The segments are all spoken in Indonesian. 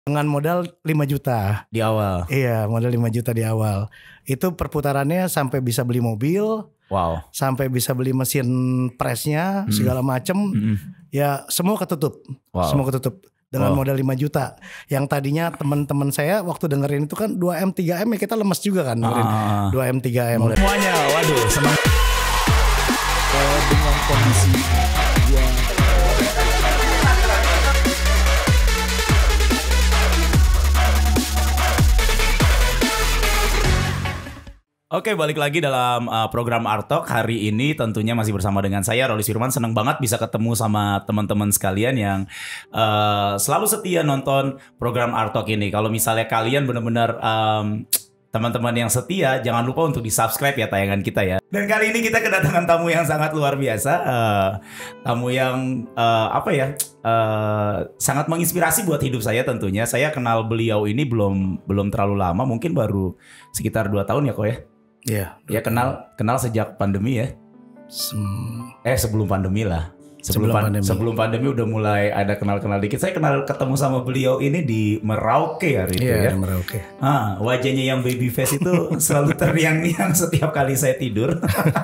Dengan modal 5 juta di awal. Iya, modal 5 juta di awal. Itu perputarannya sampai bisa beli mobil. Wow. Sampai bisa beli mesin presnya, segala macem. Ya semua ketutup. Wow. Semua ketutup dengan modal 5 juta. Yang tadinya teman-teman saya waktu dengerin itu kan 2M 3M ya kita lemes juga kan dengerin 2M 3M. Semuanya waduh senang. Dengan kondisi dia Oke, balik lagi dalam program Art Talk. Hari ini tentunya masih bersama dengan saya, Rolis Firman. Senang banget bisa ketemu sama teman-teman sekalian yang selalu setia nonton program Art Talk ini. Kalau misalnya kalian benar-benar teman-teman yang setia, jangan lupa untuk di-subscribe ya tayangan kita ya. Dan kali ini kita kedatangan tamu yang sangat luar biasa. Tamu yang sangat menginspirasi buat hidup saya tentunya. Saya kenal beliau ini belum terlalu lama, mungkin baru sekitar 2 tahun ya kok ya. Iya. Ya kenal sejak pandemi ya. Sebelum pandemi lah. Sebelum pandemi udah mulai ada kenal-kenal dikit. Saya ketemu sama beliau ini di Merauke hari itu ya. Merauke. Wajahnya yang baby face itu selalu teriang-niang setiap kali saya tidur.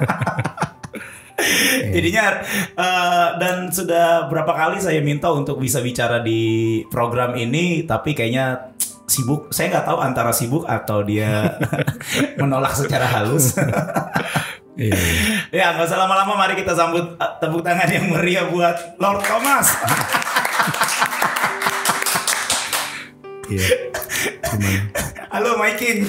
Jadinya dan sudah berapa kali saya minta untuk bisa bicara di program ini, tapi kayaknya sibuk. Saya nggak tahu antara sibuk atau dia menolak secara halus. Ya nggak usah lama-lama, mari kita sambut tepuk tangan yang meriah buat Lord Thomas. Iya. Halo My King.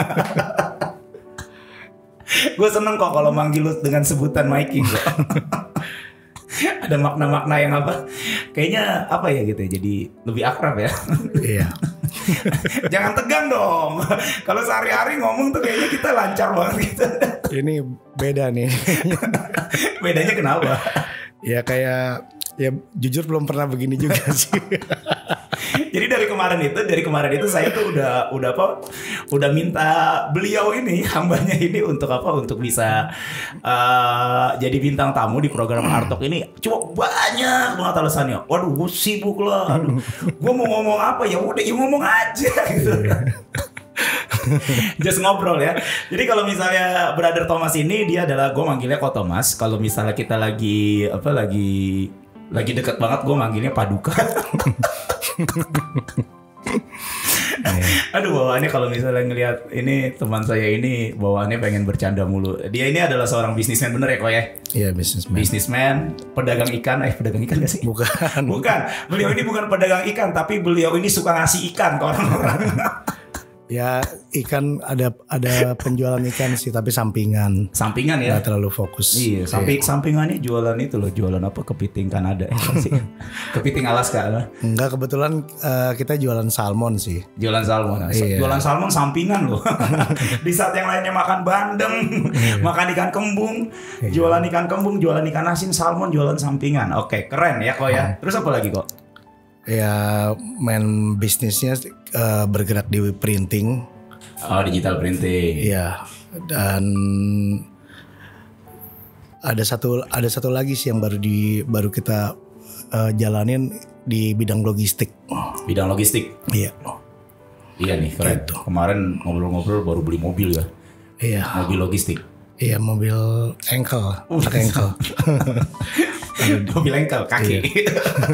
Gue seneng kok kalau manggil lu dengan sebutan My King kok. Ada makna-makna yang kayaknya ya gitu ya, jadi lebih akrab ya. Iya. Jangan tegang dong. Kalau sehari-hari ngomong tuh kayaknya kita lancar banget gitu. Ini beda nih. Bedanya kenapa? Ya kayak jujur belum pernah begini juga sih. Jadi dari kemarin itu saya tuh udah minta beliau ini, hambanya ini untuk bisa jadi bintang tamu di program Art Talk ini. Cuma banyak banget alasannya. Waduh, gue sibuk lah. Gue mau ngomong apa ya udah ngomong aja gitu. Just ngobrol ya. Jadi kalau misalnya Brother Thomas ini, dia adalah, gue manggilnya Ko Thomas. Kalau misalnya kita lagi deket banget, gue manggilnya Paduka. Aduh, bawaannya kalau misalnya ngelihat ini teman saya ini bawaannya pengen bercanda mulu. Dia ini adalah seorang bisnismen, bener ya kok ya? Iya, bisnismen. Pedagang ikan. Pedagang ikan gak sih? Bukan. Beliau ini bukan pedagang ikan, tapi beliau ini suka ngasih ikan ke orang-orang. Ya ikan ada penjualan ikan sih, tapi sampingan ya, nggak terlalu fokus. Iya, sampingannya jualan itu loh, jualan apa, kepiting Kanada sih. Kepiting Alaska. Enggak, kebetulan kita jualan salmon sih. Jualan salmon. Iya. Jualan salmon sampingan loh. Di saat yang lainnya makan bandeng, makan ikan kembung, jualan ikan kembung, jualan ikan asin, salmon jualan sampingan. Oke, keren ya kok ya. Terus apa lagi kok? Ya main bisnisnya bergerak di printing. Oh, digital printing. Iya. Dan ada satu lagi sih yang baru kita jalanin di bidang logistik. Bidang logistik. Iya. Iya nih, keren. Gitu. Kemarin ngobrol-ngobrol baru beli mobil ya. Iya. Mobil logistik. Iya, mobil engkel, engkel. Mobil engkel kaki. Iya.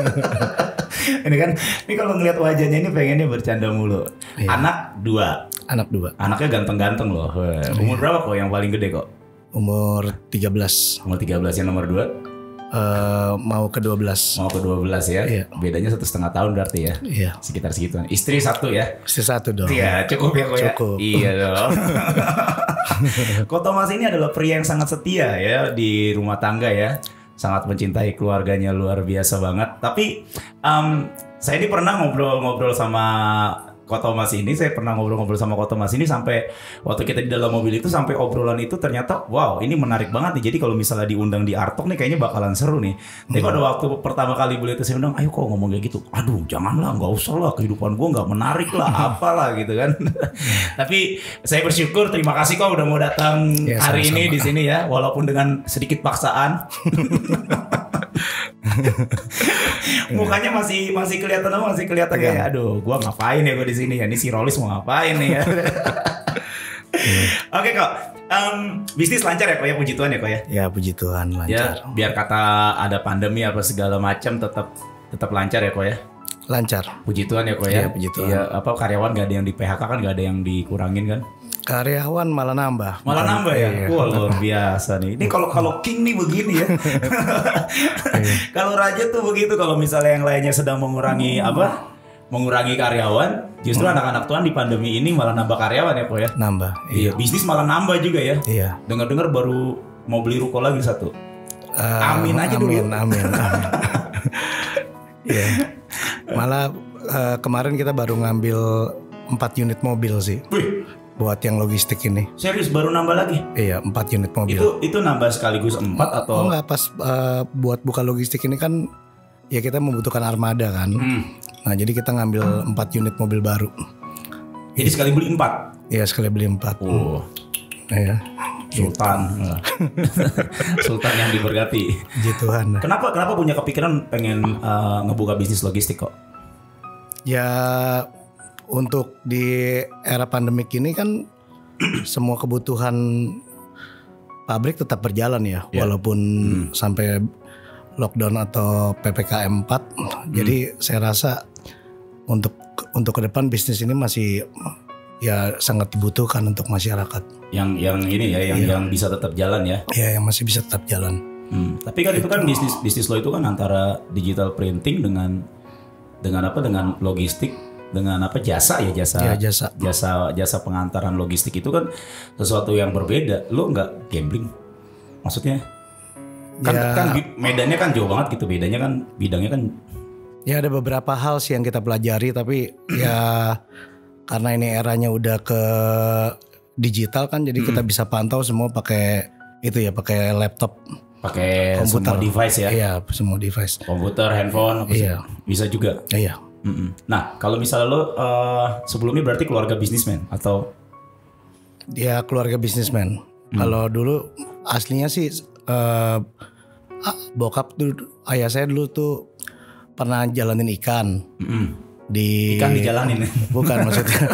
Ini kalau ngeliat wajahnya ini pengennya bercanda mulu. Iya. Anak 2. Anaknya ganteng-ganteng loh. Umur berapa kok yang paling gede kok? Umur 13. Umur 13, yang nomor 2? Mau ke 12. Mau ke 12 ya. Iya. Bedanya 1,5 tahun berarti ya. Iya. Sekitar segituan. Istri 1 ya. Istri 1 dong. Iya, cukup ya kok ya. Cukup. Iya dong. Ko Thomas ini adalah pria yang sangat setia ya di rumah tangga ya. Sangat mencintai keluarganya, luar biasa banget. Tapi saya ini pernah ngobrol-ngobrol sama Ko Thomas ini, sampai waktu kita di dalam mobil itu, sampai obrolan itu ternyata wow, ini menarik banget nih. Jadi kalau misalnya diundang di Art Talk nih kayaknya bakalan seru nih. Tapi pada waktu pertama kali beliau itu saya undang, ayo kok ngomong kayak gitu. Aduh, janganlah, nggak usah lah, kehidupan gue nggak menarik lah, apalah gitu kan. Tapi saya bersyukur, terima kasih kok udah mau datang hari ini di sini ya, walaupun dengan sedikit paksaan. Mukanya masih kelihatan kayak aduh, gua ngapain ya gua di sini ya. Ini si Rolis mau ngapain nih ya. Oke kok. Bisnis lancar ya kok ya, puji Tuhan ya kok ya. Ya puji Tuhan lancar. Ya, biar kata ada pandemi apa segala macam tetap lancar ya kok ya. Lancar. Puji Tuhan ya kok ya. Iya, puji Tuhan. Iya, apa karyawan gak ada yang di PHK kan, gak ada yang dikurangin kan? Karyawan malah nambah. Malah nambah ya. Iya. Wah, luar biasa nih. Ini kalau King nih begini ya. Kalau Raja tuh begitu, kalau misalnya yang lainnya sedang mengurangi mengurangi karyawan, justru anak-anak Tuhan di pandemi ini malah nambah karyawan ya kok ya. Nambah. Iya, bisnis malah nambah juga ya. Iya. Dengar-dengar baru mau beli ruko lagi satu. Amin aja dulu. Amin. Iya. Malah kemarin kita baru ngambil 4 unit mobil sih. Wih, buat yang logistik ini. serius baru nambah lagi? Iya, 4 unit mobil. Itu nambah sekaligus 4 atau? Oh enggak, pas buat buka logistik ini kan ya kita membutuhkan armada kan. Nah, jadi kita ngambil 4 unit mobil baru. Jadi sekali beli 4? Iya, sekali beli 4. Oh. Iya. Sultan. Sultan yang diberkati. Puji Tuhan. Kenapa punya kepikiran pengen ngebuka bisnis logistik kok? Ya untuk di era pandemik ini kan semua kebutuhan pabrik tetap berjalan ya, walaupun sampai lockdown atau PPKM 4. Jadi saya rasa untuk ke depan bisnis ini masih ya sangat dibutuhkan untuk masyarakat. Yang ini ya, yang bisa tetap jalan ya. Ya, yang masih bisa tetap jalan. Tapi kan itu kan bisnis lo itu kan antara digital printing dengan logistik, dengan jasa pengantaran logistik. Itu kan sesuatu yang berbeda. Lo nggak gambling maksudnya kan medannya kan jauh banget gitu, bedanya kan bidangnya kan. Ya ada beberapa hal sih yang kita pelajari, tapi ya karena ini eranya udah ke digital kan, jadi kita bisa pantau semua pakai laptop, pakai komputer, semua device ya. Iya, semua device. Komputer, handphone, bisa juga. Iya. Nah, kalau misalnya lo sebelumnya berarti keluarga bisnismen atau? Ya, keluarga bisnismen. Kalau dulu aslinya sih bokap tuh, ayah saya dulu tuh pernah jalanin ikan. Ikan dijalanin. Bukan, maksudnya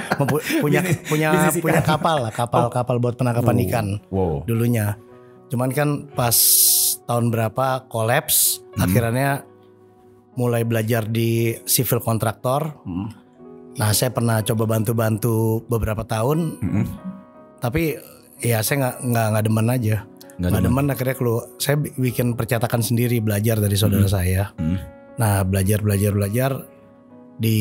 punya kapal buat penangkapan ikan. Dulunya. Cuman kan pas tahun berapa kolaps, akhirnya mulai belajar di civil kontraktor. Nah, saya pernah coba bantu beberapa tahun. Tapi ya saya nggak demen aja. Nggak demen, akhirnya saya bikin percetakan sendiri, belajar dari saudara saya. Nah, belajar di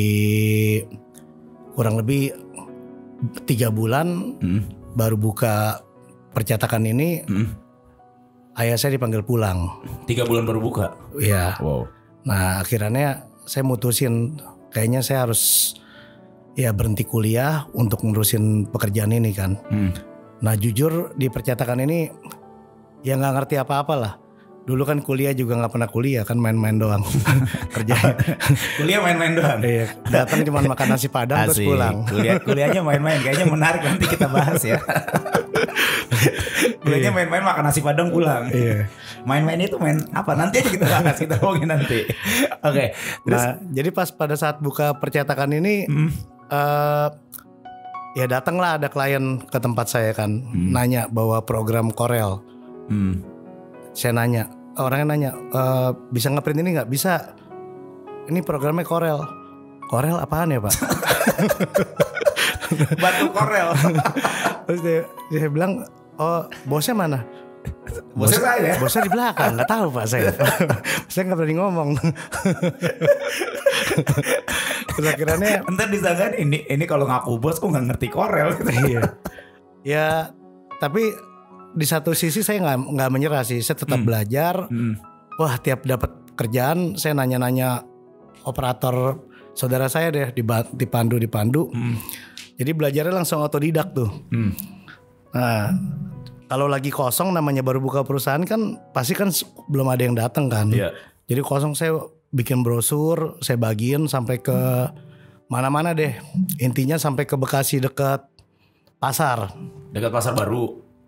kurang lebih 3 bulan baru buka percetakan ini. Ayah saya dipanggil pulang. 3 bulan baru buka? Iya. Wow. Nah, akhirnya saya mutusin kayaknya saya harus berhenti kuliah untuk ngurusin pekerjaan ini kan. Nah, jujur di percetakan ini ya nggak ngerti apa-apa lah. Dulu kan kuliah juga nggak pernah kuliah kan, main-main doang. Kerja. Kuliah main-main doang. Iya, datang cuma makan nasi padang terus pulang. Kuliahnya main-main, kayaknya menarik, nanti kita bahas ya. Kuliahnya main-main makan nasi padang pulang. Iya. Main-main itu main apa? Nanti aja kita bahas, kita ngomongin nanti. Oke. Terus nah, jadi pas pada saat buka percetakan ini ya datanglah ada klien ke tempat saya kan, nanya bawa program Corel. Saya nanya, orangnya nanya, bisa ngeprint ini nggak? Bisa. Ini programnya Corel. Corel apaan ya, Pak? Batu Corel. Terus dia bilang, oh bosnya mana? Bosnya saya. Bosnya di belakang, nggak tahu Pak saya. Saya nggak berani ngomong. Terus akhirnya ntar disangka ini kalau ngaku bos kok nggak ngerti Corel. Iya. Ya, tapi di satu sisi saya nggak menyerah sih, saya tetap belajar. Wah, tiap dapat kerjaan saya nanya-nanya operator saudara saya deh, dipandu. Jadi belajarnya langsung otodidak tuh. Nah, kalau lagi kosong namanya baru buka perusahaan kan pasti kan belum ada yang datang kan. Jadi kosong saya bikin brosur, saya bagiin sampai ke mana-mana deh. Intinya sampai ke Bekasi dekat pasar. Dekat pasar baru.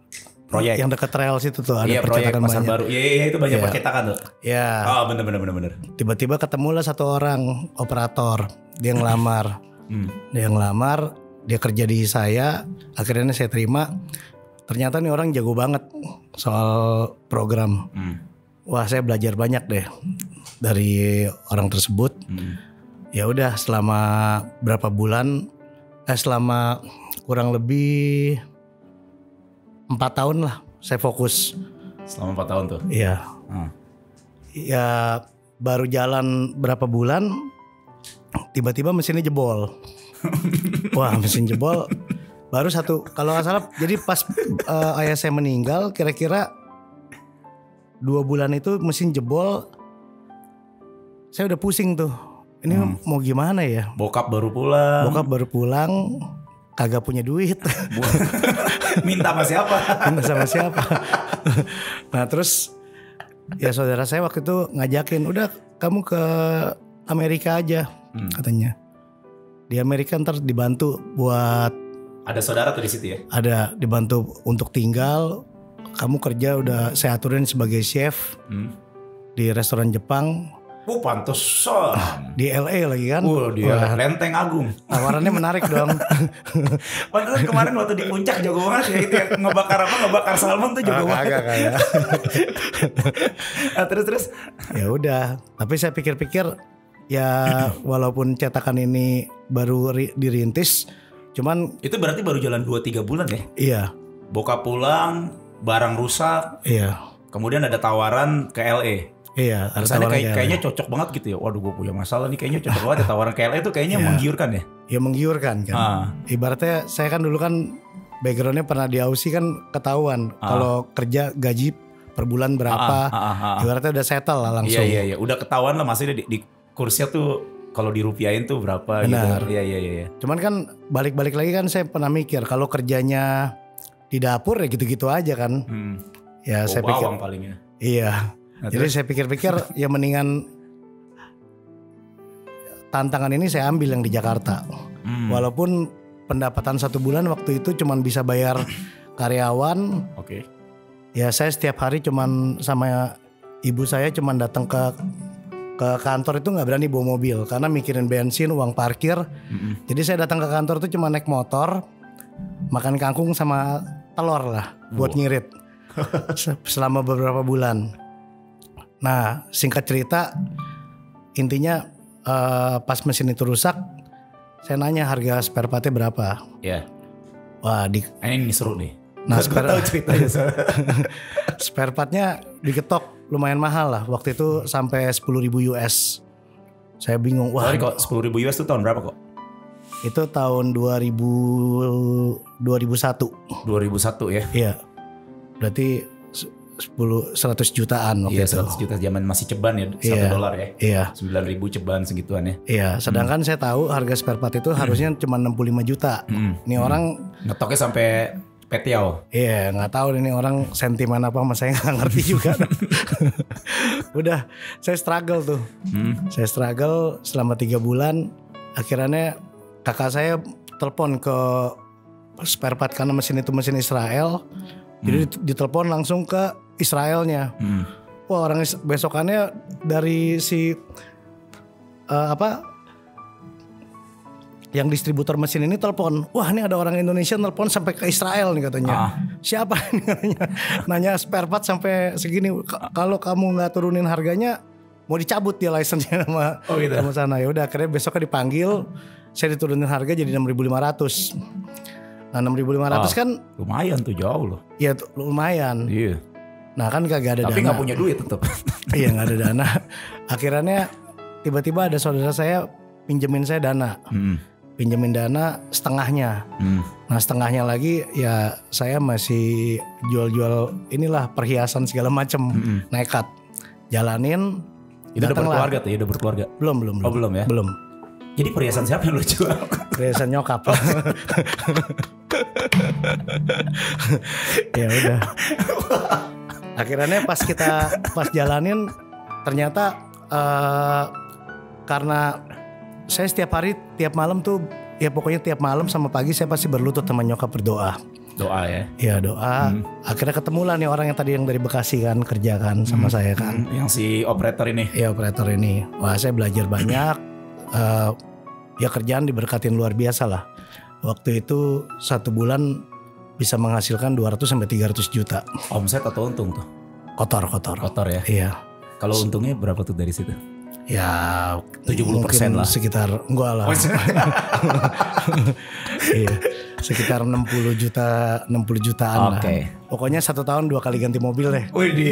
Proyek. Yang dekat rel situ tuh ada Iya, proyek percetakan pasar banyak. baru. Iya, itu banyak Iya. percetakan tuh. Ya, Oh, bener. tiba-tiba ketemulah satu orang operator. Dia ngelamar. Dia kerja di saya. Akhirnya saya terima. Ternyata nih orang jago banget soal program. Wah, saya belajar banyak deh dari orang tersebut. Ya udah, selama berapa bulan, selama kurang lebih 4 tahun lah saya fokus. Selama 4 tahun tuh. Iya. Ya baru jalan berapa bulan, tiba-tiba mesinnya jebol. Wah, mesin jebol. Baru satu, kalau nggak salah. Jadi pas ayah saya meninggal, kira-kira 2 bulan itu mesin jebol. Saya udah pusing tuh. Ini mau gimana ya? Bokap baru pulang. Kagak punya duit. Minta sama siapa? Minta sama siapa? Nah terus ya saudara saya waktu itu ngajakin, udah kamu ke Amerika aja, katanya. Di Amerika ntar dibantu buat, Ada saudara tuh di situ ya? ada dibantu untuk tinggal. Kamu kerja udah saya aturin sebagai chef di restoran Jepang. Pantesan. Di LA lagi kan. Dia Lenteng Agung. Tawarannya menarik dong. Pantesan kemarin waktu di puncak jago banget ya itu ya. Ngebakar salmon tuh jago banget. Kagak. Terus. Ya udah, tapi saya pikir-pikir ya walaupun cetakan ini baru dirintis, cuman Itu berarti baru jalan 2-3 bulan ya? iya, Bokap pulang, barang rusak, iya, kemudian ada tawaran ke LA. iya. Ada Rasanya tawaran kayaknya cocok banget gitu ya. Waduh, gue punya masalah nih, kayaknya cocok banget ya tawaran ke LA itu kayaknya menggiurkan ya. ya menggiurkan kan. Ibaratnya saya kan dulu kan backgroundnya pernah di Aussie kan, ketahuan kalau kerja gaji per bulan berapa. Ibaratnya udah settle lah langsung. Iya. Udah ketahuan lah maksudnya di kursnya tuh kalau dirupiahin tuh berapa. Benar. Gitu. Iya. Cuman kan balik-balik lagi kan saya pernah mikir kalau kerjanya di dapur ya gitu-gitu aja kan. Ya saya pikir. Bawang palingnya. Iya. Nah, jadi saya pikir-pikir ya mendingan tantangan ini saya ambil yang di Jakarta. Walaupun pendapatan 1 bulan waktu itu cuman bisa bayar karyawan. Oke. Ya saya setiap hari cuman sama ibu saya cuman datang ke kantor itu nggak berani bawa mobil karena mikirin bensin, uang parkir. Jadi saya datang ke kantor tuh cuma naik motor, makan kangkung sama telur lah buat ngirit selama beberapa bulan. Nah singkat cerita, intinya pas mesin itu rusak, saya nanya harga spare partnya berapa. Iya. Wah Ini seru nih. Nah spare partnya diketok lumayan mahal lah. Waktu itu sampai 10.000 US. Saya bingung. Wah, kok 10.000 US itu tahun berapa kok? Itu tahun 2001. 2001 ya? Iya. Berarti 100 jutaan waktu iya, itu. 100 juta zaman masih ceban ya, $1 ya. Iya. 9.000 ceban segituan ya. Iya, sedangkan saya tahu harga spare part itu harusnya cuma 65 juta. Ini orang ngetoknya sampai petiau. Iya, nggak tahu ini orang sentimen apa, mas saya nggak ngerti juga. Udah, saya struggle tuh. Saya struggle selama 3 bulan. Akhirnya kakak saya telepon ke spare part karena mesin itu mesin Israel. Jadi ditelepon langsung ke Israelnya. Wah, orang besokannya dari si yang distributor mesin ini telepon. Wah, ini ada orang Indonesia telepon sampai ke Israel nih katanya. Siapa ini katanya? Nanya spare part sampai segini. Kalau kamu nggak turunin harganya, mau dicabut dia license-nya sama sana. Ya udah, akhirnya besoknya dipanggil. Saya diturunin harga jadi 6.500. Nah 6.500 kan lumayan tuh, jauh loh. Iya lumayan. Iya. Nah kan kagak ada dana. Tapi gak punya duit tetap. Iya gak ada dana. Akhirnya tiba-tiba ada saudara saya pinjemin saya dana. Pinjemin dana setengahnya. Nah setengahnya lagi ya saya masih jual-jual inilah perhiasan segala macam. Nekat jalanin. Itu udah berkeluarga tuh ya? Udah berkeluarga? Belum. Oh belum ya? Belum. Jadi perhiasan siapa yang lu jual? Perhiasan nyokap. Ya udah. Akhirnya pas jalanin ternyata karena saya setiap hari tiap malam tuh ya pokoknya tiap malam sama pagi saya pasti berlutut sama nyokap berdoa. Doa ya. Ya doa. Akhirnya ketemulah nih orang yang tadi yang dari Bekasi kan kerja kan sama saya kan. Yang si operator ini. Ya operator ini. Wah saya belajar banyak. Ya kerjaan diberkatin luar biasa lah. Waktu itu 1 bulan bisa menghasilkan 200 sampai 300 juta. Omset atau untung tuh? Kotor. Kotor ya. Iya. Kalau untungnya berapa tuh dari situ? Ya 70% lah. Sekitar enggak lah. Iya. Sekitar 60 jutaan lah. Pokoknya 1 tahun 2 kali ganti mobil deh.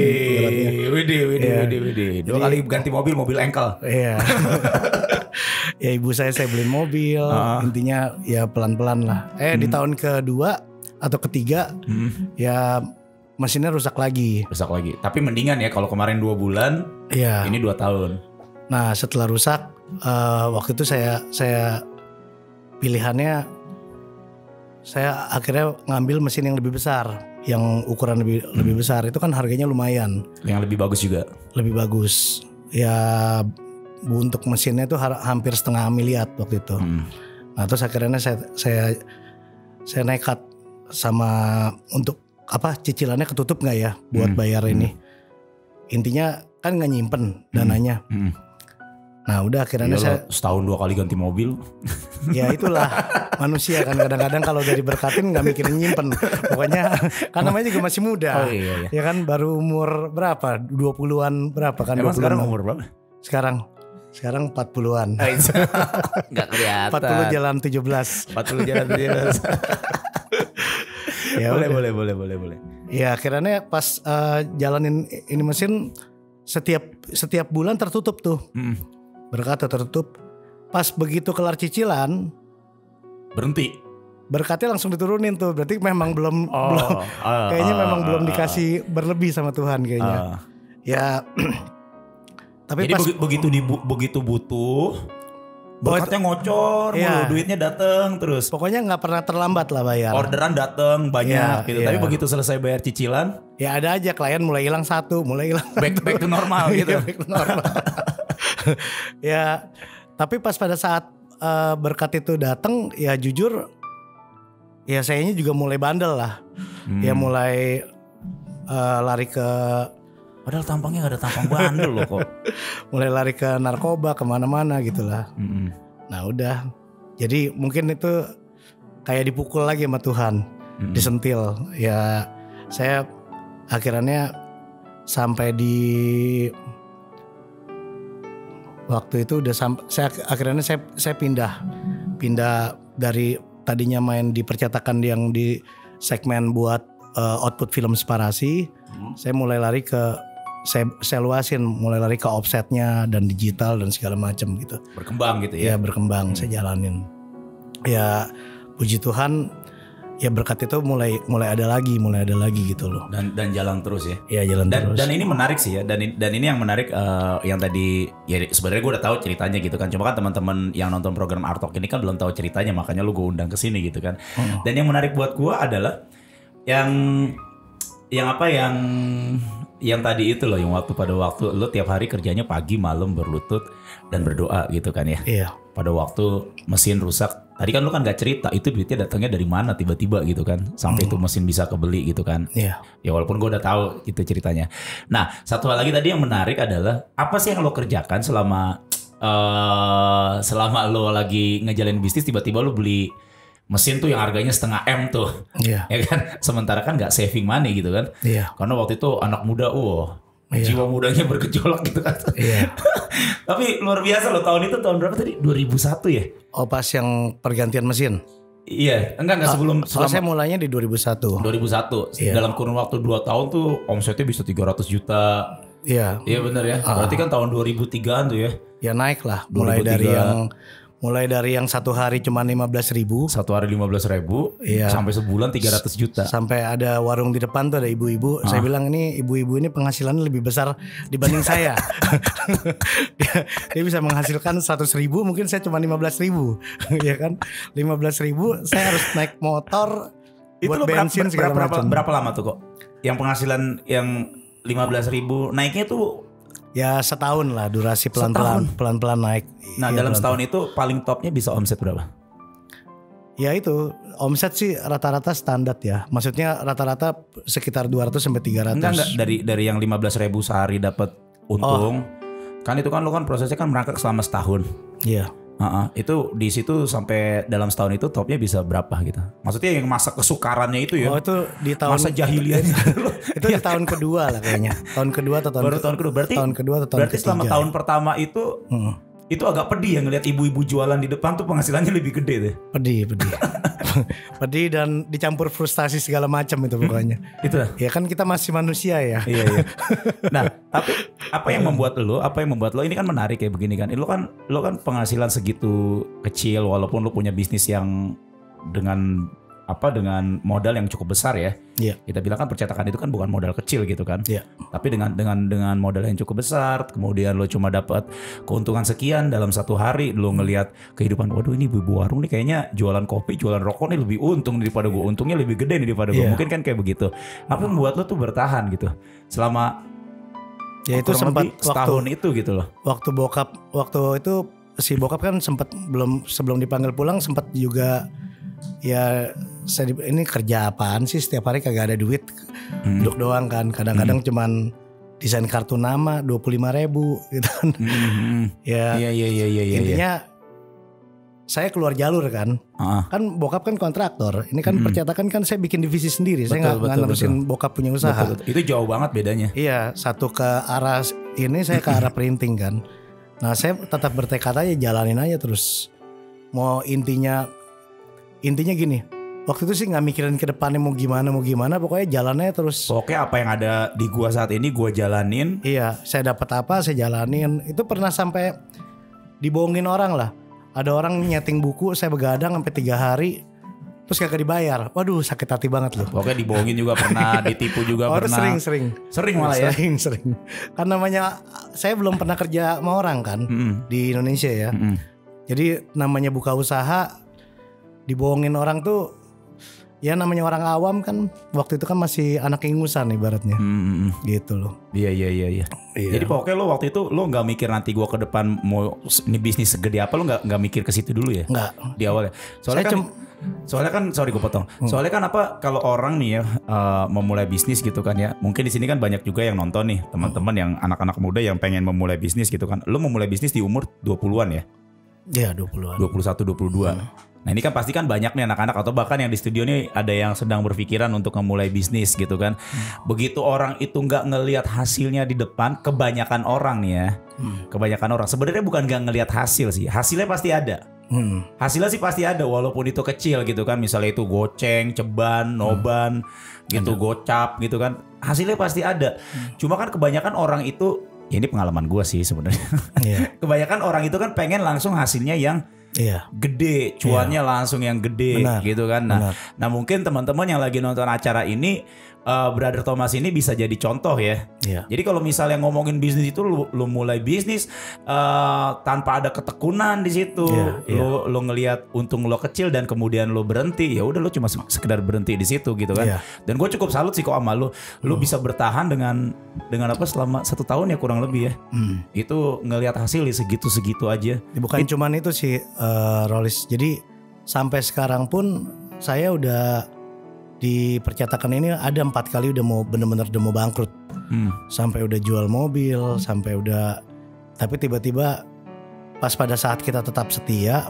Widih. 2 kali ganti mobil engkel. Iya. Ya ibu saya beliin mobil. Intinya ya pelan-pelan lah. Di tahun kedua atau ketiga ya mesinnya rusak lagi. Tapi mendingan ya kalau kemarin 2 bulan. Iya. Ini 2 tahun. Nah setelah rusak waktu itu saya pilihannya saya akhirnya ngambil mesin yang lebih besar, yang ukuran lebih besar. Itu kan harganya lumayan. Yang lebih bagus juga. Lebih bagus. Ya untuk mesinnya itu hampir 0,5 miliar waktu itu. Nah terus akhirnya saya nekat sama untuk cicilannya ketutup nggak ya buat bayar ini. Intinya kan nggak nyimpen dananya. Nah udah akhirnya saya setahun 2 kali ganti mobil. Ya itulah manusia kan kadang-kadang kalau udah diberkatin nggak mikirin nyimpen. Pokoknya kan namanya juga masih muda. Iya. Ya kan baru umur berapa? 20-an berapa kan? Emang 20-an. sekarang umur berapa? Sekarang 40-an. Nggak kelihatan. 40 jalan 17. 40 jalan 17. Ya boleh. Ya akhirnya pas jalanin ini mesin setiap bulan tertutup tuh. Berkatnya tertutup. Pas begitu kelar cicilan berhenti. Berkatnya langsung diturunin tuh. Berarti memang belum kayaknya memang belum dikasih berlebih sama Tuhan kayaknya. Ya tapi jadi pas begitu butuh berkatnya ngocor, duitnya datang terus. Pokoknya nggak pernah terlambat lah bayar. Orderan datang banyak gitu. Tapi begitu selesai bayar cicilan, ya ada aja klien mulai hilang satu, back to normal gitu. Back to normal. Ya, tapi pas pada saat berkat itu datang, ya jujur, ya sayanya juga mulai bandel lah. Ya mulai lari ke. Padahal tampangnya gak ada tampang bandel loh kok. Mulai lari ke narkoba kemana-mana gitulah. Nah udah, jadi mungkin itu kayak dipukul lagi sama Tuhan, disentil. Ya saya akhirnya sampai di waktu itu udah akhirnya saya pindah dari tadinya main di percetakan yang di segmen buat output film separasi. Saya mulai lari ke saya luasin, mulai lari ke offsetnya dan digital dan segala macam gitu. Berkembang gitu ya? Ya berkembang, saya jalanin. Ya puji Tuhan, ya berkat itu mulai ada lagi gitu loh. Dan jalan terus ya? Ya jalan terus. Dan ini menarik sih ya. Dan ini yang menarik yang tadi ya sebenarnya gue udah tahu ceritanya gitu kan. Cuma kan teman-teman yang nonton program Art Talk ini kan belum tahu ceritanya, makanya lu gue undang ke sini gitu kan. Dan yang menarik buat gue adalah yang tadi itu loh, yang pada waktu lo tiap hari kerjanya pagi malam berlutut dan berdoa gitu kan ya. Iya. Pada waktu mesin rusak, tadi kan lo kan gak cerita itu duitnya datangnya dari mana tiba-tiba gitu kan, sampai itu mesin bisa kebeli gitu kan. Iya. Ya walaupun gue udah tahu itu ceritanya. Nah satu hal lagi tadi yang menarik adalah apa sih yang lo kerjakan selama lo lagi ngejalanin bisnis, tiba-tiba lo beli mesin tuh yang harganya 0,5 M tuh, ya kan? Sementara kan nggak saving money gitu kan? Iya. Karena waktu itu anak muda, jiwa mudanya bergejolak gitu kan? Iya. Tapi luar biasa loh, tahun itu tahun berapa tadi? 2001 ya? Oh pas yang pergantian mesin? Iya, enggak sebelum. Saya mulainya di 2001. 2001. Iya. Dalam kurun waktu 2 tahun tuh omsetnya bisa 300 juta. Iya. Iya benar ya. Berarti kan tahun 2003an tuh ya? Ya naik lah. 2003. Mulai dari yang satu hari cuma 15.000. Satu hari 15.000, iya. Sampai sebulan 300 juta. Sampai ada warung di depan tuh ada ibu-ibu. Saya bilang ini ibu-ibu ini penghasilannya lebih besar dibanding saya. Dia bisa menghasilkan 100.000, mungkin saya cuma 15.000, ya kan? 15.000 saya harus naik motor itu buat bensin segala macam. Berapa lama tuh kok? Yang penghasilan yang 15.000 naiknya tuh? Ya setahun lah, durasi pelan-pelan naik. Nah ya, dalam setahun itu paling topnya bisa omset berapa? Ya itu omset sih rata-rata standar ya. Maksudnya rata-rata sekitar 200 sampai 300. Enggak dari yang 15.000 sehari dapat untung. Kan itu kan lo kan prosesnya kan merangkak selama setahun. Iya. Itu di situ sampai dalam setahun itu topnya bisa berapa gitu. Maksudnya yang masa kesukarannya itu ya. Oh itu di tahun masa jahiliyahnya. itu di tahun kedua lah kayaknya. Tahun kedua atau Baru tahun kedua. Berarti selama tahun pertama itu itu agak pedih ya ngeliat ibu-ibu jualan di depan tuh penghasilannya lebih gede deh. Pedih. Pedih dan dicampur frustasi segala macam itu pokoknya. Itu lah. Ya kan kita masih manusia ya. Iya. Nah, tapi apa yang membuat lo ini kan menarik kayak begini kan. Lo kan penghasilan segitu kecil walaupun lo punya bisnis yang dengan modal yang cukup besar ya. Iya. Kita bilang kan percetakan itu kan bukan modal kecil gitu kan. Iya. Tapi dengan modal yang cukup besar, kemudian lo cuma dapat keuntungan sekian dalam satu hari, lo ngelihat kehidupan, waduh ini ibu warung nih kayaknya jualan kopi, jualan rokok nih lebih untung daripada gue, untungnya lebih gede nih daripada gue. Mungkin kan kayak begitu. Apa yang membuat lo tuh bertahan gitu selama ya itu sempat setahun itu gitu loh. Waktu itu si bokap kan sempat sebelum dipanggil pulang sempat juga ya ini kerja apaan sih setiap hari kagak ada duit, duduk doang kan, kadang-kadang cuman desain kartu nama 25.000 gitu kan. Ya intinya saya keluar jalur kan. Kan bokap kan kontraktor, ini kan percetakan kan saya bikin divisi sendiri, saya nggak nerusin bokap punya usaha. Betul. Itu jauh banget bedanya. Iya, satu ke arah ini, saya ke arah printing kan. Nah saya tetap bertekad aja, jalanin aja terus. Mau intinya gini, waktu itu sih nggak mikirin ke depannya mau gimana, pokoknya jalannya terus. Oke, apa yang ada di gua saat ini gua jalanin. Iya, saya dapat apa saya jalanin. Itu pernah sampai dibohongin orang lah. Ada orang nyeting buku, saya begadang sampai 3 hari, terus kagak dibayar. Waduh, sakit hati banget loh. Oke, dibohongin juga pernah, ditipu juga pernah. Sering malah ya. Sering. Kan namanya saya belum pernah kerja sama orang kan di Indonesia ya. Jadi namanya buka usaha, dibohongin orang tuh ya namanya orang awam kan, waktu itu kan masih anak ingusan ibaratnya. Gitu loh. Iya. Jadi pokoknya lo waktu itu lo nggak mikir nanti gua ke depan mau ini bisnis segede apa, lo nggak mikir ke situ dulu ya? Nggak. Di awal ya. Soalnya kan sorry gue potong. Soalnya kan apa kalau orang nih ya memulai bisnis gitu kan ya. Mungkin di sini kan banyak juga yang nonton nih, teman-teman yang anak-anak muda yang pengen memulai bisnis gitu kan. Lo memulai bisnis di umur 20-an ya? Iya, 20-an. 21, 22. Nah ini kan pasti kan banyak nih anak-anak atau bahkan yang di studio nih ada yang sedang berpikiran untuk memulai bisnis gitu kan. Begitu orang itu nggak ngelihat hasilnya di depan, kebanyakan orang nih ya, kebanyakan orang sebenarnya bukan nggak ngelihat hasil sih, hasilnya pasti ada. Hasilnya sih pasti ada walaupun itu kecil gitu kan, misalnya itu goceng, ceban, noban, gitu, gocap gitu kan, hasilnya pasti ada. Cuma kan kebanyakan orang itu, ya ini pengalaman gue sih sebenarnya. Kebanyakan orang itu kan pengen langsung hasilnya yang gede, cuannya langsung yang gede. Benar. Gitu kan. Nah mungkin teman-teman yang lagi nonton acara ini, Brother Thomas ini bisa jadi contoh ya. Jadi kalau misalnya ngomongin bisnis itu, lu mulai bisnis tanpa ada ketekunan di situ, lu ngelihat untung lo kecil dan kemudian lo berhenti, ya udah lo cuma sekedar berhenti di situ gitu kan. Dan gue cukup salut sih kok sama lu bisa bertahan dengan apa selama 1 tahun ya kurang lebih ya. Itu ngelihat hasil segitu aja. Bukan cuman itu sih Rolis. Jadi sampai sekarang pun saya udah di percetakan ini ada 4 kali udah mau bener-bener udah mau bangkrut. Sampai udah jual mobil, sampai udah, tapi tiba-tiba pas pada saat kita tetap setia,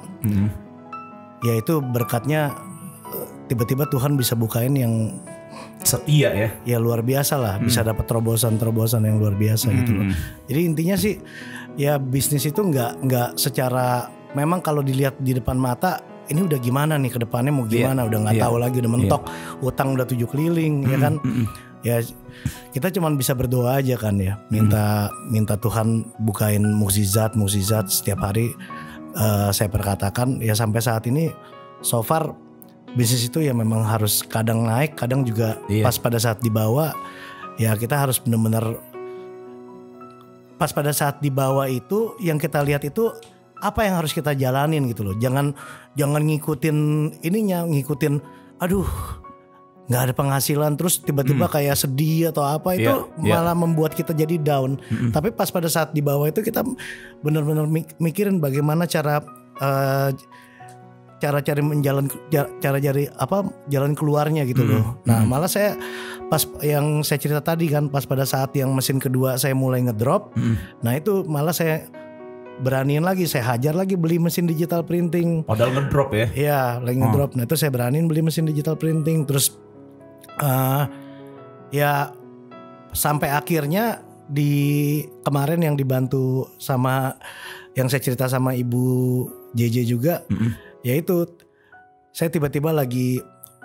ya itu berkatnya tiba-tiba Tuhan bisa bukain yang setia ya. Ya luar biasa lah, bisa dapat terobosan-terobosan yang luar biasa gitu loh. Jadi intinya sih ya bisnis itu nggak secara, memang kalau dilihat di depan mata ini udah gimana nih ke depannya mau gimana, udah nggak tahu lagi, udah mentok, utang udah 7 keliling ya kan. Ya kita cuman bisa berdoa aja kan ya, minta Tuhan bukain mukjizat setiap hari. Saya perkatakan ya sampai saat ini so far bisnis itu ya memang harus kadang naik, kadang juga pas pada saat dibawa ya kita harus benar-benar pas pada saat dibawa itu yang kita lihat itu apa yang harus kita jalanin gitu loh. Jangan ngikutin ngikutin aduh nggak ada penghasilan terus tiba-tiba kayak sedih atau apa, itu malah membuat kita jadi down. Tapi pas pada saat di bawah itu kita benar-benar mikirin bagaimana cara cara cari jalan keluarnya gitu loh. Nah malah saya pas yang saya cerita tadi kan, pas pada saat yang mesin kedua saya mulai ngedrop, nah itu malah saya beraniin lagi, saya hajar lagi beli mesin digital printing. Padahal ngedrop ya? Iya, lagi ngedrop. Nah itu saya beraniin beli mesin digital printing. Terus ya sampai akhirnya di kemarin yang dibantu sama yang saya cerita sama Ibu JJ juga, yaitu saya tiba-tiba lagi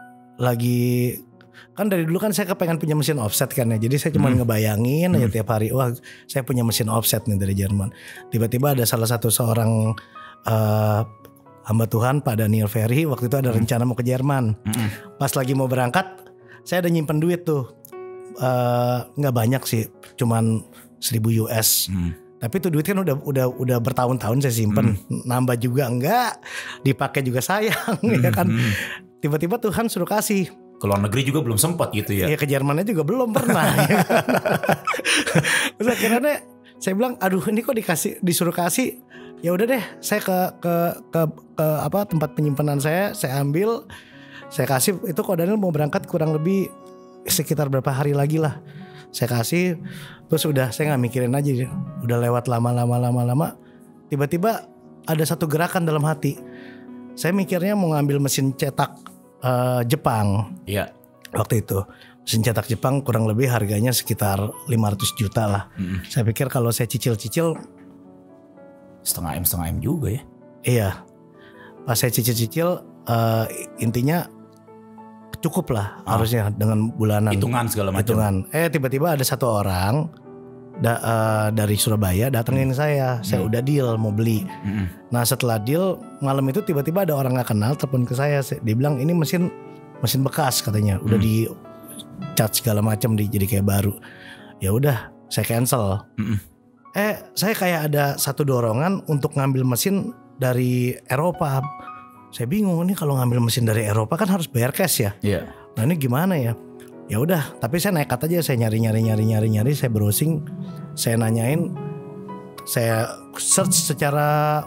kan dari dulu kan saya kepengen punya mesin offset kan ya. Jadi saya cuma ngebayangin aja tiap hari, wah saya punya mesin offset nih dari Jerman. Tiba-tiba ada seorang hamba Tuhan Pak Daniel Ferry, waktu itu ada rencana mau ke Jerman. Pas lagi mau berangkat, saya ada nyimpen duit tuh. Nggak banyak sih, cuman 1.000 US. Tapi itu duit kan udah bertahun-tahun saya simpen, nambah juga enggak, dipakai juga sayang, ya kan. Tiba-tiba Tuhan suruh kasih. Ke luar negeri juga belum sempat gitu ya? Iya, ke Jermannya juga belum pernah. Ya. Terus akhirnya saya bilang, aduh ini kok disuruh kasih. Ya udah deh, saya ke tempat penyimpanan saya ambil, saya kasih. Itu kok Daniel mau berangkat kurang lebih sekitar berapa hari lagi lah. Saya kasih, terus udah saya nggak mikirin aja, udah lewat lama. Tiba-tiba ada satu gerakan dalam hati. Saya mikirnya mau ngambil mesin cetak Jepang. Iya. Waktu itu mesin cetak Jepang kurang lebih harganya sekitar 500 juta lah. Saya pikir kalau saya cicil-cicil setengah M juga ya. Iya. Pas saya cicil-cicil intinya cukup lah harusnya dengan bulanan. Hitungan segala macam. Tiba-tiba ada satu orang dari Surabaya datengin saya udah deal mau beli. Nah setelah deal malam itu tiba-tiba ada orang nggak kenal telepon ke saya. Dia bilang ini mesin bekas katanya, udah di cat segala macam jadi kayak baru. Ya udah saya cancel. Saya kayak ada satu dorongan untuk ngambil mesin dari Eropa. Saya bingung nih kalau ngambil mesin dari Eropa kan harus bayar cash ya. Iya. Nah ini gimana ya? Ya udah, tapi saya nekat aja, saya nyari, saya browsing, saya nanyain, saya search secara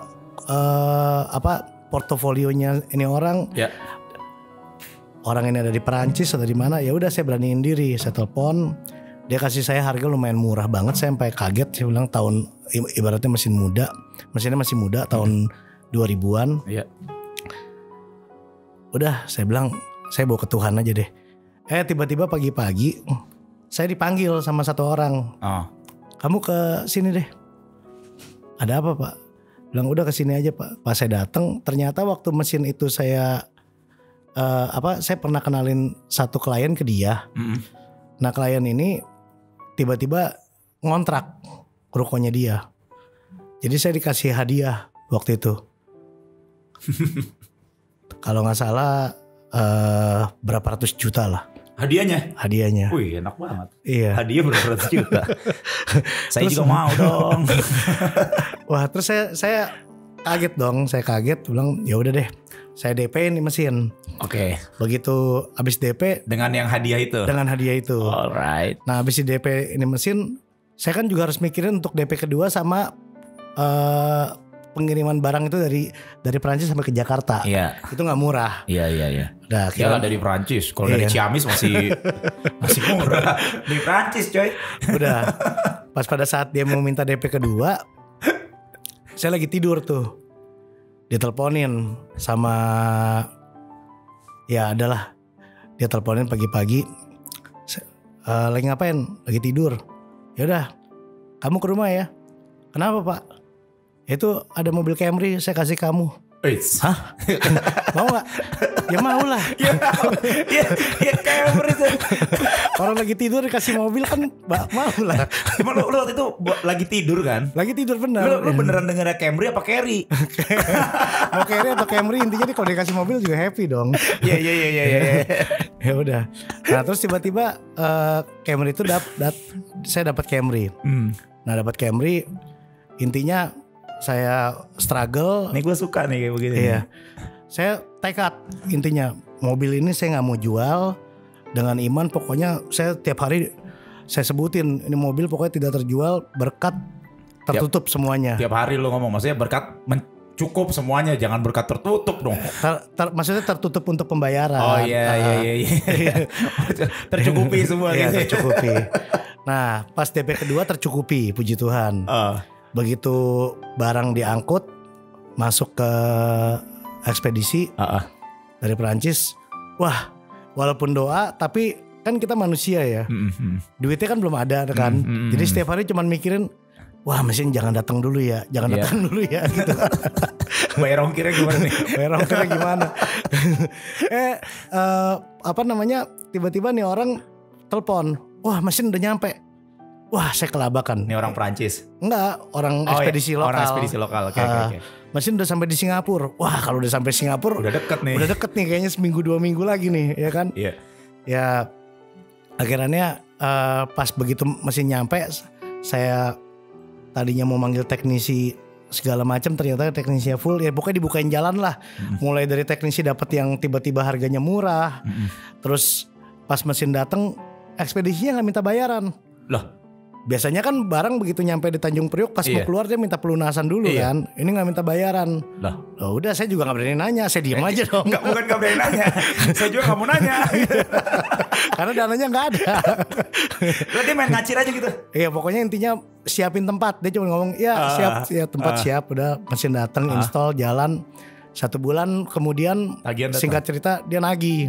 portofolionya ini orang. Ya. Orang ini ada di Perancis atau di mana? Ya udah saya beraniin diri, saya telepon, dia kasih saya harga lumayan murah banget, saya sampai kaget. Saya bilang ibaratnya mesinnya masih muda tahun 2000-an. Iya. Udah saya bilang saya bawa ke Tuhan aja deh. Tiba-tiba pagi-pagi saya dipanggil sama satu orang. Kamu ke sini deh. Ada apa Pak? Bilang udah ke sini aja Pak. Pas saya datang ternyata waktu mesin itu saya pernah kenalin satu klien ke dia. Nah klien ini tiba-tiba ngontrak rukonya dia. Jadi saya dikasih hadiah waktu itu. Kalau nggak salah berapa ratus juta lah. Hadiahnya. Wih enak banget. Iya. Hadiah berapa ratus juta. Saya juga mau dong. Wah terus saya kaget dong. Saya kaget bilang ya udah deh. Saya DP ini mesin. Oke. Begitu habis DP. Dengan yang hadiah itu. Alright. Nah habis di DP ini mesin. Saya kan juga harus mikirin untuk DP kedua sama pengiriman barang itu dari Perancis sampai ke Jakarta. Iya. Itu nggak murah. Iya. Nah, Jalan dari Perancis. Kalau dari Ciamis masih murah. Di Perancis coy. Udah. Pas pada saat dia mau minta DP kedua, saya lagi tidur tuh. Dia teleponin sama dia teleponin pagi-pagi. Lagi ngapain? Lagi tidur. Ya udah. Kamu ke rumah ya. Kenapa Pak? Itu ada mobil Camry saya kasih kamu. Hah? Mau gak? Ya mau lah. Ya Camry. Orang lagi tidur dikasih mobil kan mau lah. Cuma lu waktu itu lagi tidur kan? Lagi tidur bener. Lu beneran dengernya Camry apa Carry? Mau Carry atau Camry intinya kalau dikasih mobil juga happy dong. Iya. Ya udah. Nah terus tiba-tiba Camry itu saya dapat Camry. Nah dapat Camry intinya saya struggle. Nih gue suka nih kayak begini. Iya. Saya tekad intinya mobil ini saya nggak mau jual dengan iman. Pokoknya saya tiap hari saya sebutin ini mobil pokoknya tidak terjual berkat tertutup semuanya. Tiap hari lo ngomong maksudnya berkat cukup semuanya, jangan berkat tertutup dong. Maksudnya tertutup untuk pembayaran. Oh iya. Tercukupi semua Iya, gitu. tercukupi. Nah, pas DP kedua tercukupi, puji Tuhan. Begitu barang diangkut masuk ke ekspedisi dari Perancis, wah, walaupun doa tapi kan kita manusia ya. Duitnya kan belum ada kan. Jadi setiap hari cuman mikirin, wah mesin jangan datang dulu ya, datang dulu ya gitu. Bayar ongkirnya gimana nih? Tiba-tiba nih orang telepon, wah mesin udah nyampe. Wah saya kelabakan. Ini orang Perancis? Enggak, orang ekspedisi lokal. Orang ekspedisi lokal, oke. Mesin udah sampai di Singapura. Wah kalau udah sampai Singapura udah deket nih kayaknya seminggu 2 minggu lagi nih, ya kan? Iya. Ya akhirnya pas begitu mesin nyampe, saya tadinya mau manggil teknisi segala macam, ternyata teknisinya full. Ya pokoknya dibukain jalan lah. Mulai dari teknisi dapat yang tiba-tiba harganya murah. Terus pas mesin datang, ekspedisinya nggak minta bayaran. Loh, biasanya kan barang begitu nyampe di Tanjung Priok pas mau keluar dia minta pelunasan dulu kan. Ini nggak minta bayaran. Loh, udah saya juga nggak berani nanya, saya diem aja dong. Bukan nggak berani nanya, saya juga nggak mau nanya. Karena dananya nggak ada. Berarti main ngacir aja gitu. Iya, pokoknya intinya siapin tempat. Dia cuma ngomong ya siap, tempat siap. Udah mesin datang, install, jalan. 1 bulan kemudian singkat cerita dia nagih.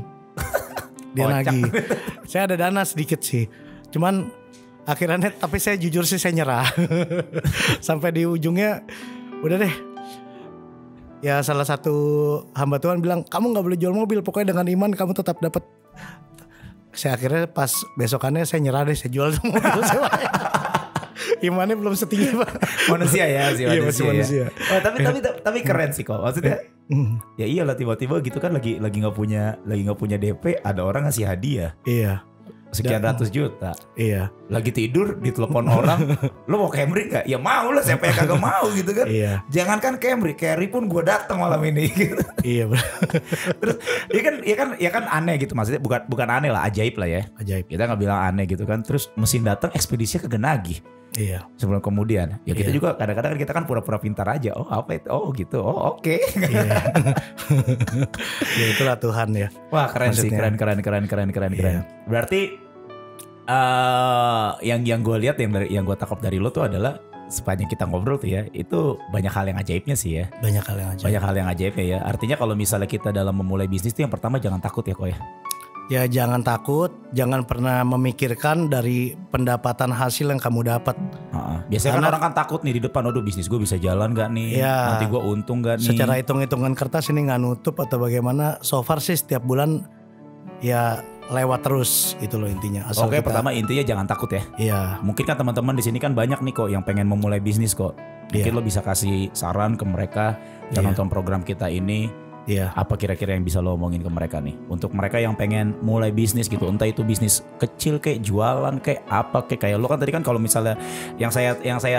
Saya ada dana sedikit sih. Cuman akhirnya tapi saya jujur sih saya nyerah. Sampai di ujungnya udah deh. Ya salah satu hamba Tuhan bilang, kamu gak boleh jual mobil, pokoknya dengan iman kamu tetap dapat. Saya akhirnya pas besokannya saya nyerah deh, saya jual mobil saya. Imannya belum setinggi Pak. Manusia ya sih, manusia. Oh, tapi keren sih kok. Maksudnya ya iyalah, tiba-tiba gitu kan lagi nggak punya DP, ada orang ngasih hadiah. Iya. Sekian ratus juta. Iya. Lagi tidur ditelepon orang, lo mau Camry gak? Ya mau lah, siapa yang kagak mau gitu kan. Iya. Jangankan Camry, Carry pun gue datang malam ini gitu. Iya benar. Terus ya kan aneh gitu, maksudnya bukan aneh lah, ajaib lah ya. Ajaib. Kita nggak bilang aneh gitu kan. Terus mesin datang, ekspedisinya kagak nagih. Iya. Sebelum kemudian, ya kita juga kadang-kadang kita kan pura-pura pintar aja. Oh apa itu? Oh gitu. Oh oke. Iya. Ya itulah Tuhan ya. Wah keren maksudnya. sih, keren. Iya. Berarti yang gue lihat yang gue tangkap dari lo tuh adalah sepanjang kita ngobrol tuh ya, itu banyak hal yang ajaibnya sih ya. Banyak hal yang ajaibnya ya. Artinya kalau misalnya kita dalam memulai bisnis tuh yang pertama jangan takut ya kok ya. Ya jangan takut, jangan pernah memikirkan dari pendapatan hasil yang kamu dapat. Biasanya kan orang kan takut nih di depan, aduh bisnis gue bisa jalan gak nih, nanti gue untung gak nih. Secara hitung-hitungan kertas ini gak nutup atau bagaimana, so far sih setiap bulan ya lewat terus gitu loh intinya. Oke, pertama intinya jangan takut ya. Iya. Mungkin kan teman-teman di sini kan banyak nih kok yang pengen memulai bisnis kok. Mungkin lo bisa kasih saran ke mereka yang nonton program kita ini. Iya. Apa kira-kira yang bisa lo omongin ke mereka nih? Untuk mereka yang pengen mulai bisnis gitu, entah itu bisnis kecil kayak jualan kayak apa kayak lo kan tadi kan kalau misalnya yang saya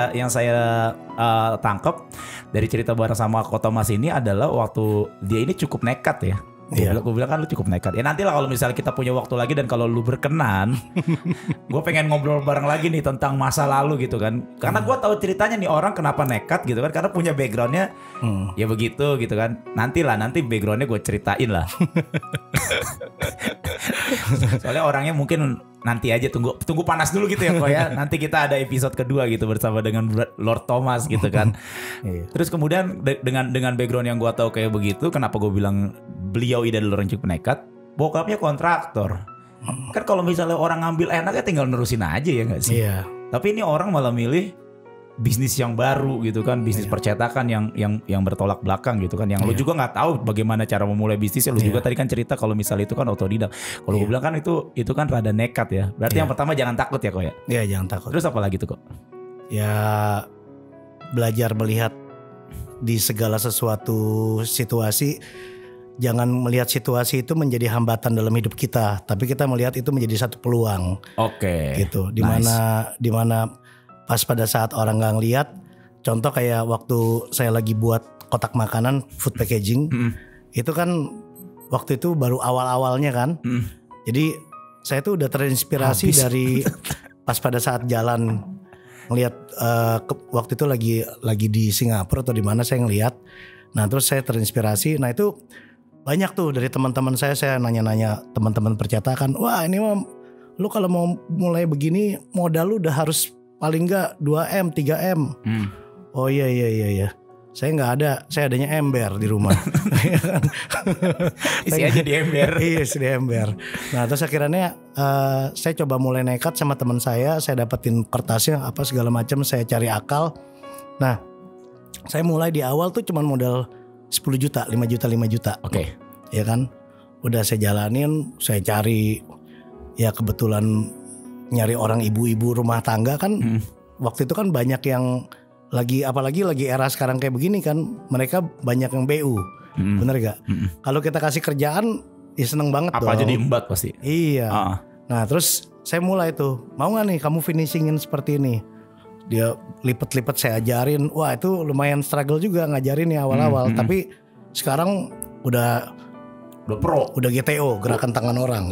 tangkap dari cerita bareng sama Ko Thomas ini adalah waktu dia ini cukup nekat ya. Gue bilang kan lu cukup nekat. Ya nanti lah kalau misalnya kita punya waktu lagi dan kalau lu berkenan, gue pengen ngobrol bareng lagi nih tentang masa lalu gitu kan. Karena gue tahu ceritanya nih orang kenapa nekat gitu kan. Karena punya backgroundnya ya begitu gitu kan. Nanti backgroundnya gue ceritain lah. Soalnya orangnya mungkin nanti aja tunggu panas dulu gitu ya kok ya. Nanti kita ada episode kedua gitu bersama dengan Lord Thomas gitu kan. Terus kemudian dengan background yang gue tahu kayak begitu, kenapa gue bilang beliau ini adalah orang cukup nekat? Bokapnya kontraktor. Kan kalau misalnya orang ngambil enaknya tinggal nerusin aja ya nggak sih? Iya. Tapi ini orang malah milih bisnis yang baru gitu kan, bisnis percetakan yang bertolak belakang gitu kan, yang lu juga nggak tahu bagaimana cara memulai bisnisnya. Lu juga tadi kan cerita kalau misalnya itu kan otodidak. Kalau gue bilang kan itu kan rada nekat ya. Berarti yang pertama jangan takut ya kok ya. Iya jangan takut. Terus apa lagi tuh kok? Ya belajar melihat di segala sesuatu situasi. Jangan melihat situasi itu menjadi hambatan dalam hidup kita, tapi kita melihat itu menjadi satu peluang. Oke. Gitu. Dimana pas pada saat orang nggak ngeliat, contoh kayak waktu saya lagi buat kotak makanan, food packaging, itu kan waktu itu baru awal-awalnya kan. Jadi saya tuh udah terinspirasi dari pas pada saat jalan ngelihat waktu itu lagi di Singapura atau di mana saya ngelihat Nah terus saya terinspirasi. Nah itu banyak tuh dari teman-teman saya nanya-nanya teman-teman percetakan. Wah ini mah lu kalau mau mulai begini modal lu udah harus paling enggak 2M 3M. Oh iya. Saya nggak ada, saya adanya ember di rumah. Isi aja di ember. Iya, isi di ember. Nah terus akhirnya saya coba mulai nekat sama teman saya dapetin kertasnya apa segala macam, saya cari akal. Nah saya mulai di awal tuh cuman modal 10 juta, 5 juta. Oke. Ya kan, udah saya jalanin, saya cari, ya kebetulan nyari orang ibu-ibu rumah tangga kan. Waktu itu kan banyak yang apalagi lagi era sekarang kayak begini kan, mereka banyak yang BU, bener gak? Kalau kita kasih kerjaan, ya seneng banget apa dong. aja diembat pasti. Iya. Nah terus saya mulai tuh, mau gak nih kamu finishingin seperti ini? Dia lipet-lipet saya ajarin, wah itu lumayan struggle juga ngajarin ya awal-awal, tapi sekarang udah pro, udah GTO, gerakan tangan orang.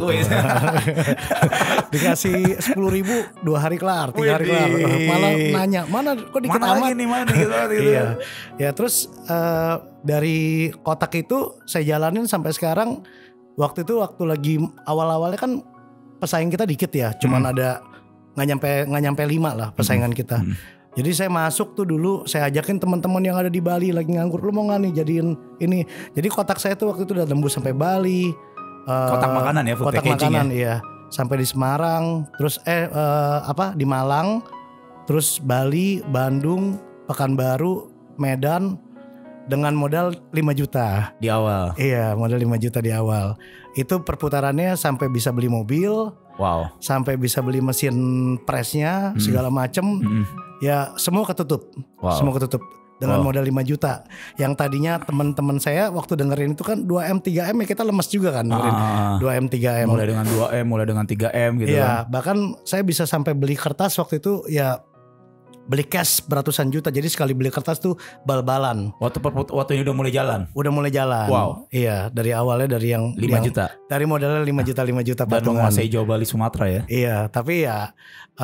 Dikasih 10.000 2 hari kelar, 3 hari kelar. Malah nanya, mana kok dikit amat nih, mana dikit amat gitu. Iya. Ya terus dari kotak itu saya jalanin sampai sekarang. Waktu lagi awal-awalnya kan pesaing kita dikit ya, cuman ada nggak nyampe 5 lah pesaingan kita. Jadi saya masuk tuh dulu, saya ajakin teman-teman yang ada di Bali lagi nganggur, lu mau nggak nih jadiin ini. Jadi kotak saya tuh waktu itu udah tembus sampai Bali. Kotak makanan ya, food kotak packaging makanan, ya. iya. Sampai di Semarang, terus di Malang, terus Bali, Bandung, Pekanbaru, Medan dengan modal 5 juta di awal. Iya, modal 5 juta di awal. Itu perputarannya sampai bisa beli mobil. Wow. Sampai bisa beli mesin presnya segala macem. Ya semua ketutup. Semua ketutup dengan modal 5 juta. Yang tadinya teman-teman saya waktu dengerin itu kan 2M 3M ya kita lemes juga kan dengerin 2M 3M. Mulai dengan 2M, mulai dengan 3M gitu ya, kan. Bahkan saya bisa sampai beli kertas waktu itu ya beli cash beratusan juta. Jadi sekali beli kertas tuh bal-balan. Waktu ini udah mulai jalan. Udah mulai jalan. Wow. Iya, dari awalnya dari yang 5 juta. Dari modalnya 5 juta Dan patungan. menguasai Jawa, Bali, Sumatera ya. Iya, tapi ya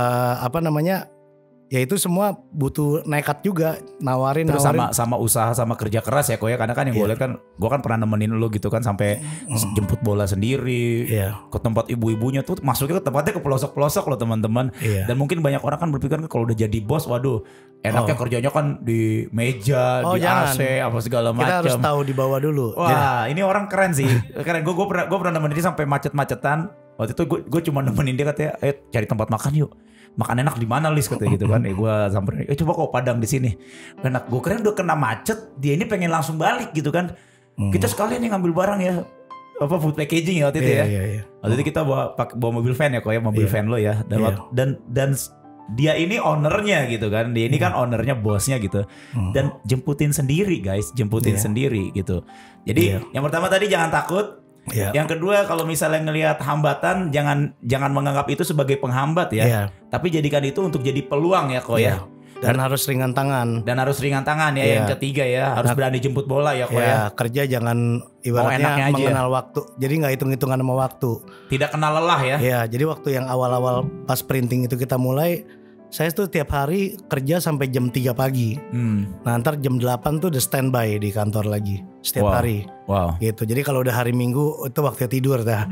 ya itu semua butuh nekat juga, nawarin. Terus sama usaha sama kerja keras ya kok ya. Karena kan yang gue lihat kan, gue kan pernah nemenin lu gitu kan sampai jemput bola sendiri ke tempat ibu-ibunya tuh, masuknya ke tempatnya ke pelosok-pelosok loh teman-teman. Dan mungkin banyak orang kan berpikir kan kalau udah jadi bos, waduh enaknya kerjanya kan di meja, di jangan. AC apa segala macam. Kita harus tahu di bawah dulu. Wah, ini orang keren sih. Karena gue pernah nemenin dia sampai macet-macetan. Waktu itu gue cuma nemenin dia, katanya, cari tempat makan yuk. Makan enak di mana Lis, katanya gitu kan. Gue samperin, coba kok Padang di sini. Enak. Gue kira udah kena macet, dia ini pengen langsung balik gitu kan. Kita sekalian nih ngambil barang ya. Apa food packaging ya waktu itu ya. Waktu itu kita bawa mobil van ya kok ya, mobil van lo ya. Dan dia ini ownernya gitu kan. Dia ini kan ownernya, bosnya gitu. Dan jemputin sendiri guys, sendiri gitu. Jadi yang pertama tadi jangan takut. Yang kedua, kalau misalnya ngelihat hambatan, jangan menganggap itu sebagai penghambat ya. Tapi jadikan itu untuk jadi peluang ya kok ya. Dan harus ringan tangan. Ya. Yang ketiga ya, harus berani jemput bola ya kok ya. Kerja jangan ibaratnya mengenal waktu. Jadi nggak hitung-hitungan sama waktu. Tidak kenal lelah ya. Ya, jadi waktu yang awal-awal pas printing itu kita mulai, saya tuh tiap hari kerja sampai jam 3 pagi. Nah ntar jam 8 tuh udah standby di kantor lagi setiap hari. Gitu. Jadi kalau udah hari Minggu itu waktu tidur dah.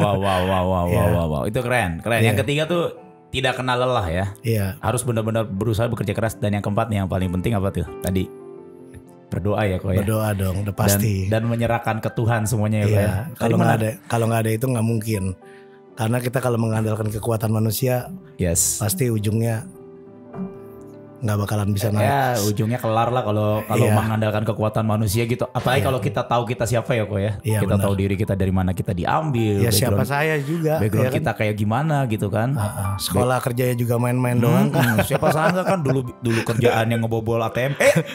Wow. Itu keren. Yang ketiga tuh tidak kenal lelah ya. Harus benar-benar berusaha bekerja keras. Dan yang keempat nih yang paling penting apa tuh? Tadi berdoa ya kok ya. Berdoa dong, udah pasti. Dan menyerahkan ke Tuhan semuanya ya. Kalau nggak ada itu nggak mungkin. Karena kita kalau mengandalkan kekuatan manusia, pasti ujungnya nggak bakalan bisa naik. Ya ujungnya kelar lah kalau mengandalkan kekuatan manusia gitu. Apalagi kalau kita tahu kita siapa ya kok ya. Kita tahu diri kita dari mana kita diambil. Ya siapa saya juga. Background kita kayak gimana gitu kan. Sekolah kerjanya juga main-main doang kan. Siapa sangka kan dulu kerjaan yang ngebobol ATM.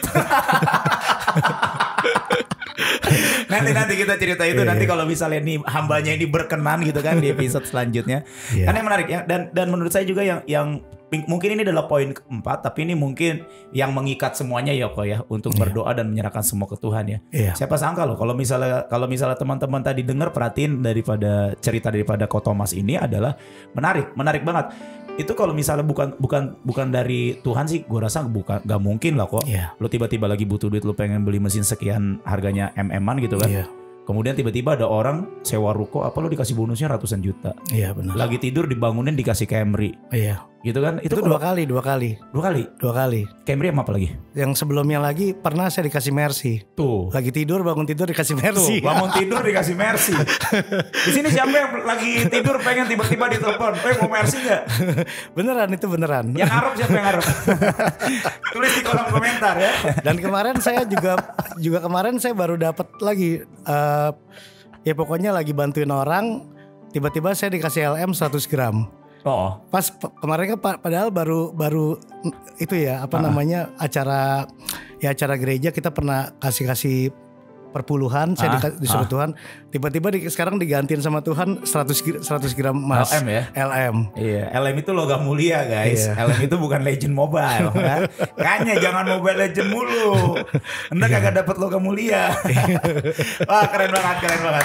Nanti kita cerita itu nanti kalau misalnya nih hambanya ini berkenan gitu kan di episode selanjutnya. Karena yang menarik ya, dan menurut saya juga yang mungkin ini adalah poin keempat, tapi ini mungkin yang mengikat semuanya ya kok ya, untuk berdoa dan menyerahkan semua ke Tuhan ya. Siapa sangka loh kalau misalnya teman-teman tadi dengar, perhatiin daripada cerita daripada Ko Thomas ini adalah menarik banget. Itu kalau misalnya bukan dari Tuhan sih, gue rasa gak mungkin lah kok. Lo tiba-tiba lagi butuh duit, lo pengen beli mesin sekian harganya MM-an gitu kan. Kemudian tiba-tiba ada orang sewa ruko, lo dikasih bonusnya ratusan juta. Iya benar. Lagi tidur dibangunin dikasih Camry. Iya. Gitu kan? Itu dua kali. Dua kali. Camry sama apa lagi? Yang sebelumnya lagi pernah saya dikasih Mercy. Tuh. Lagi tidur, bangun tidur dikasih Mercy. Tuh, bangun tidur dikasih Mercy. Di sini siapa yang lagi tidur pengen tiba-tiba ditelepon, mau Mercy nggak? Beneran, itu beneran. Yang ngarep siapa yang ngarep? Tulis di kolom komentar ya. Dan kemarin saya juga kemarin saya baru dapat lagi. Ya pokoknya lagi bantuin orang, tiba-tiba saya dikasih LM 100 gram. Pas kemarin kan padahal baru itu ya namanya acara gereja, kita pernah kasih perpuluhan, saya disuruh Tuhan, tiba-tiba sekarang digantiin sama Tuhan 100 gram emas. LM ya? LM. Iya, LM itu logam mulia guys. LM itu bukan Legend Mobile ya. Kayaknya jangan Mobile Legend mulu. Anda kagak dapat logam mulia. Wah, keren banget.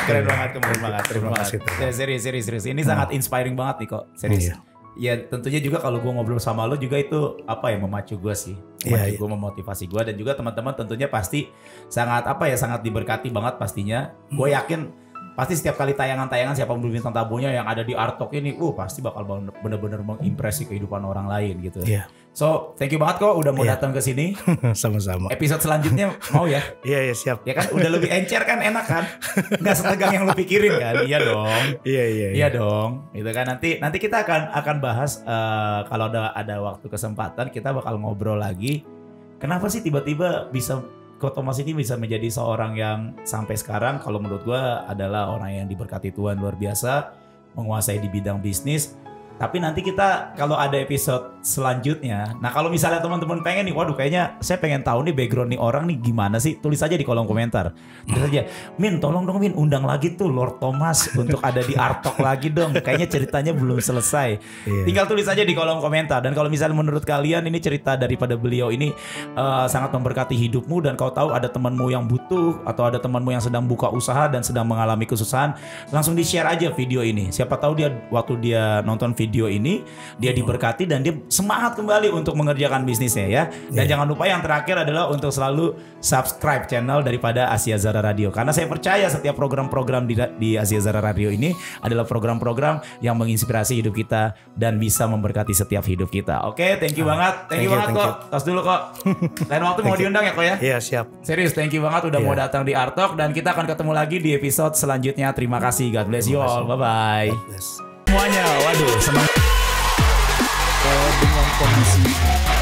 Terima kasih. Ya, serius. Ini sangat inspiring banget nih kok. Serius. Ya tentunya juga kalau gue ngobrol sama lo juga itu memacu gue sih, gue memotivasi gue, dan juga teman-teman tentunya pasti sangat sangat diberkati banget pastinya. Gue yakin pasti setiap kali tayangan-tayangan siapa belum bintang tamunya yang ada di Art Talk ini, pasti bakal benar-benar mengimpresi kehidupan orang lain gitu. So thank you banget kok udah mau datang ke sini. Sama-sama. Episode selanjutnya mau ya? Iya siap. Ya kan udah lebih encer kan, enak kan? Nggak setegang yang lu pikirin kan? Iya dong. Iya dong. Itu kan nanti kita akan bahas kalau ada waktu kesempatan kita bakal ngobrol lagi. Kenapa sih tiba-tiba Ko Thomas ini bisa menjadi seorang yang sampai sekarang kalau menurut gue adalah orang yang diberkati Tuhan luar biasa, menguasai di bidang bisnis. Tapi nanti kita kalau ada episode selanjutnya, nah kalau misalnya teman-teman pengen nih, waduh kayaknya saya pengen tahu nih background nih orang nih gimana sih, tulis aja di kolom komentar. Tulis aja, Min tolong dong Min undang lagi tuh Lord Thomas untuk ada di Art Talk lagi dong. Kayaknya ceritanya belum selesai. Tinggal tulis aja di kolom komentar. Dan kalau misalnya menurut kalian ini cerita daripada beliau ini sangat memberkati hidupmu, dan kau tahu ada temanmu yang butuh atau ada temanmu yang sedang buka usaha dan sedang mengalami kesusahan, langsung di-share aja video ini. Siapa tahu waktu dia nonton video ini dia diberkati dan dia semangat kembali untuk mengerjakan bisnisnya ya. Dan jangan lupa yang terakhir adalah untuk selalu subscribe channel daripada Asia Zara Radio, karena saya percaya setiap program-program di Asia Zara Radio ini adalah program-program yang menginspirasi hidup kita dan bisa memberkati setiap hidup kita. Oke, thank you banget. Thank you banget kok. Tos dulu kok. Lain waktu mau diundang ya kok ya. Iya siap. Serius, thank you banget udah mau datang di Art Talk, dan kita akan ketemu lagi di episode selanjutnya. Terima kasih. God bless you all. Bye bye. Semuanya, waduh, senang. Dengan kondisi